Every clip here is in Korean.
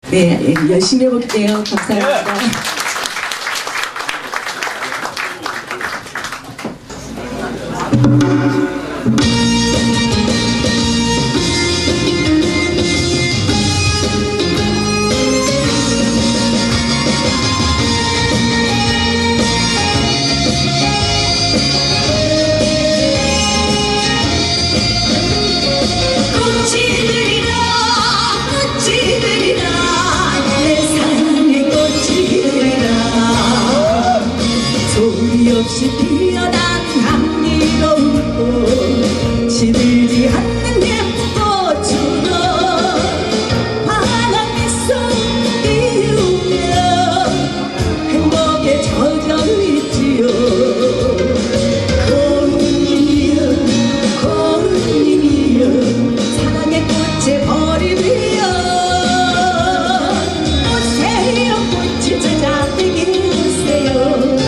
네, 열심히 해볼게요. 감사합니다. 없이 피어난 향기로운 꽃 시들지 않는 예쁜 꽃으로 환한 미소 띄우며 행복에 젖어 있지요. 고운님이여 고운님이여 사랑의 꽃에 벌이 피어 오세요 꽃이 찾아내기 오세요.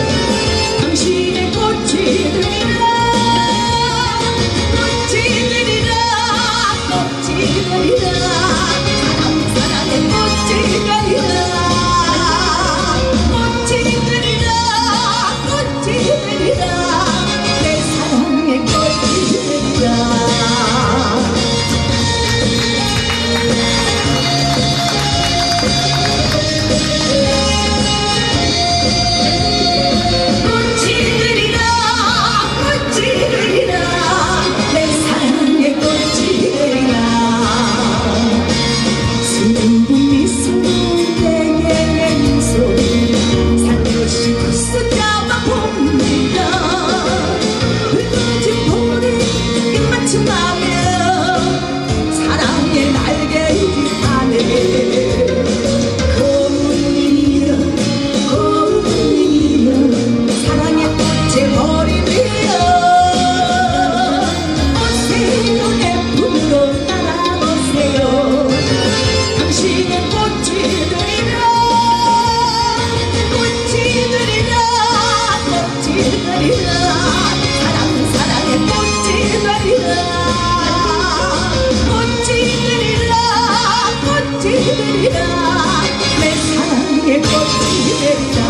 내 사랑의 꽃이 되리라.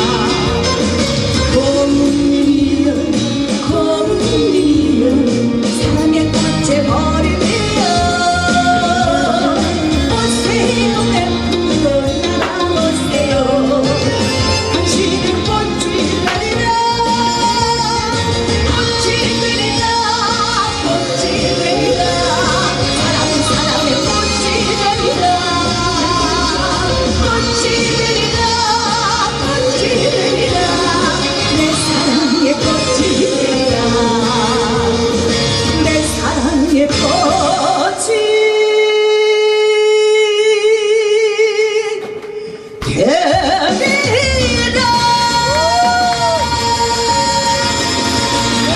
고운님이여 고운님이여 사랑의 꽃에 머리 위여 오세요 내 품으로 날아오세요. 당신은 꽃이 되리라 꽃이 되리라 꽃이 되리라 사랑의 꽃이 되리라. 내 사랑의 꽃이 되리라.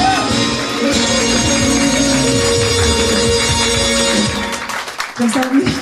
감사합니다.